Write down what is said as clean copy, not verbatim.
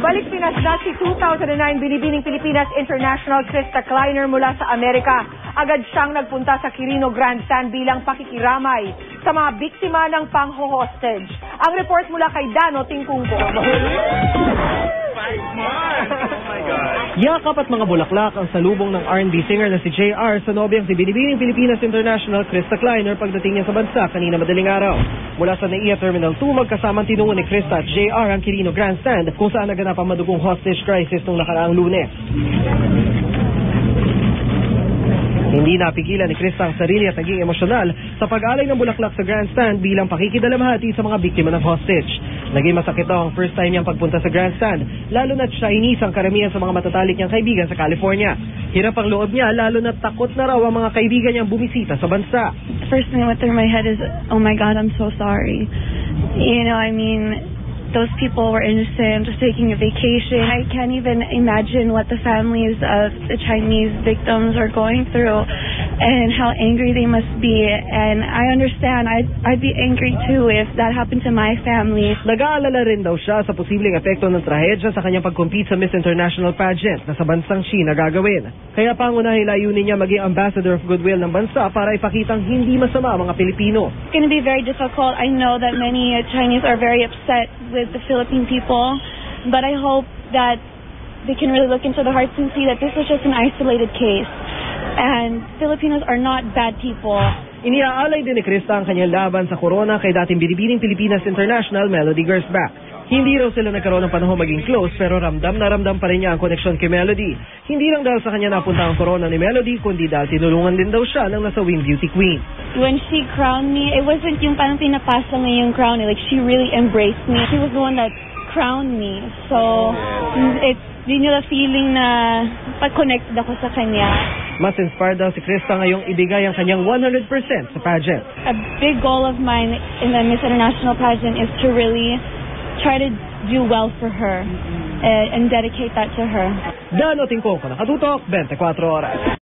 Balik Pinas na si 2009 Binibining Pilipinas International Krista Kleiner mula sa Amerika. Agad siyang nagpunta sa Quirino Grandstand bilang pakikiramay sa mga biktima ng pangho-hostage. Ang report mula kay Dano Tingkungko. Yakap at mga bulaklak ang salubong ng R&B singer na si JR sa nobyang si Binibining Pilipinas International Krista Kleiner pagdating niya sa bansa kanina madaling araw. Mula sa NAIA Terminal 2, magkasamang tinungo ni Krista at JR ang Quirino Grandstand kung saan naganap ang madugong hostage crisis nung nakaraang Lunes. Hindi napigilan ni Krista ang sarili at naging emosyonal sa pag-alay ng bulaklak sa grandstand bilang pakikidalamhati sa mga biktima ng hostage. Naging masakit daw ang first time niyang pagpunta sa grandstand, lalo na't siya inisang karamihan sa mga matatalik niyang kaibigan sa California. Hirap ang loob niya, lalo na't takot na raw ang mga kaibigan niyang bumisita sa bansa. First thing that went through my head is, oh my God, I'm so sorry. You know, I mean, those people were innocent, just taking a vacation. I can't even imagine what the families of the Chinese victims are going through and how angry they must be. And I understand, I'd be angry too if that happened to my family. Nag-aalala rin daw siya sa posibleng epekto ng trahedya sa kanyang pag-compete sa Miss International pageant na sa bansang China gagawin. Kaya pangunahing layunin niya maging ambassador of goodwill ng bansa para ipakitang hindi masama ang mga Pilipino. It's going to be very difficult. I know that many Chinese are very upset with the Philippine people, but I hope that they can really look into the hearts and see that this was just an isolated case and Filipinos are not bad people. Iniaalay din ni Krista ang kanyang laban sa corona kay dating Binibining Pilipinas International Melody Gersbach. Hindi raw sila nagkaroon ng panahon maging close pero ramdam na ramdam pa rin niya ang koneksyon kay Melody. Hindi lang dahil sa kanya napunta ang corona ni Melody, kundi dahil tinulungan din daw siya ng nasawing beauty queen. When she crowned me, it wasn't yung parang pinapasa lang yung crown. Like, she really embraced me. She was the one that crowned me. So, yun yung feeling na pag-connected ako sa kanya. Mas inspired daw si Krista ngayong ibigay ang kanyang 100% sa pageant. A big goal of mine in the Miss International pageant is to really try to do well for her and dedicate that to her. Dano Tingkungko, Nakatutok, 24 Oras.